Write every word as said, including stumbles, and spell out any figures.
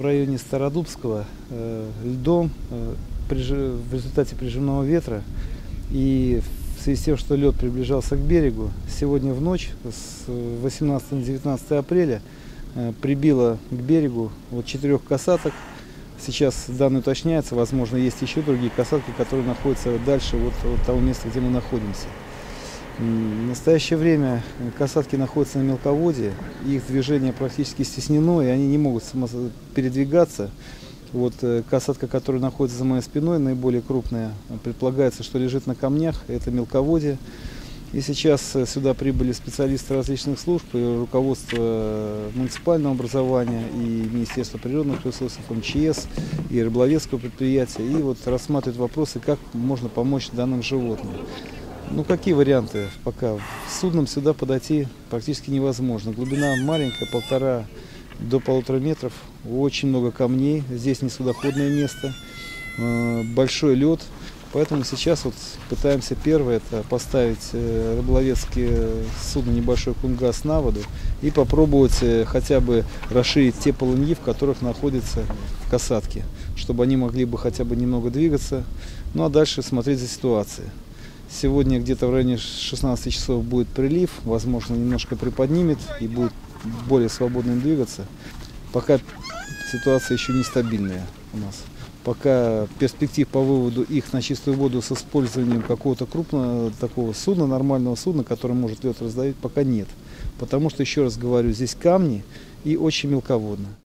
В районе Стародубского э, льдом э, прижи- в результате прижимного ветра и в связи с тем, что лед приближался к берегу, сегодня в ночь с восемнадцатого на девятнадцатое апреля э, прибило к берегу вот четырех касаток. Сейчас данные уточняются, возможно, есть еще другие касатки, которые находятся дальше вот от того места, где мы находимся. В настоящее время касатки находятся на мелководье, их движение практически стеснено, и они не могут передвигаться. Вот касатка, которая находится за моей спиной, наиболее крупная, предполагается, что лежит на камнях, это мелководье. И сейчас сюда прибыли специалисты различных служб, и руководство муниципального образования, и Министерство природных ресурсов, эм че эс, и рыболовецкого предприятия, и вот рассматривают вопросы, как можно помочь данным животным. Ну, какие варианты пока? С судном сюда подойти практически невозможно. Глубина маленькая, полтора до полутора метров, очень много камней, здесь не судоходное место, большой лед. Поэтому сейчас вот пытаемся первое это поставить рыболовецкие судно небольшой кунгас на воду и попробовать хотя бы расширить те полыньи, в которых находятся касатки, чтобы они могли бы хотя бы немного двигаться, ну а дальше смотреть за ситуацией. Сегодня где-то в районе шестнадцати часов будет прилив, возможно, немножко приподнимет и будет более свободно двигаться. Пока ситуация еще нестабильная у нас. Пока перспектив по выводу их на чистую воду с использованием какого-то крупного такого судна, нормального судна, которое может лед раздавить, пока нет. Потому что, еще раз говорю, здесь камни и очень мелководно.